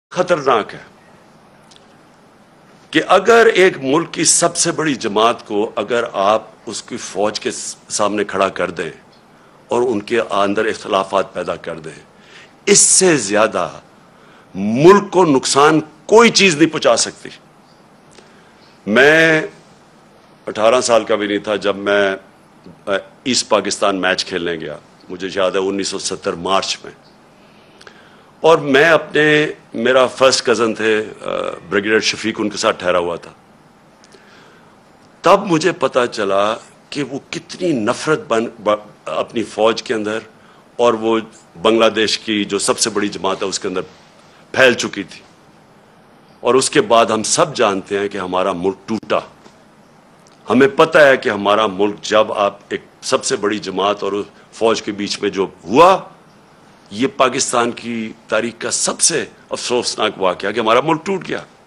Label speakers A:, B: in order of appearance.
A: खतरनाक है कि अगर एक मुल्क की सबसे बड़ी जमात को अगर आप उसकी फौज के सामने खड़ा कर दें और उनके अंदर इख्तलाफात पैदा कर दें, इससे ज्यादा मुल्क को नुकसान कोई चीज नहीं पहुंचा सकती। मैं 18 साल का भी नहीं था जब मैं ईस्ट पाकिस्तान मैच खेलने गया, मुझे याद है 1970 मार्च में, और मैं मेरा फर्स्ट कज़न थे ब्रिगेडियर शफीक, उनके साथ ठहरा हुआ था। तब मुझे पता चला कि वो कितनी नफरत अपनी फौज के अंदर और वो बांग्लादेश की जो सबसे बड़ी जमात है उसके अंदर फैल चुकी थी। और उसके बाद हम सब जानते हैं कि हमारा मुल्क टूटा। हमें पता है कि हमारा मुल्क जब आप एक सबसे बड़ी जमात और फौज के बीच में जो हुआ, ये पाकिस्तान की तारीख का सबसे अफसोसनाक वाकया कि हमारा मुल्क टूट गया।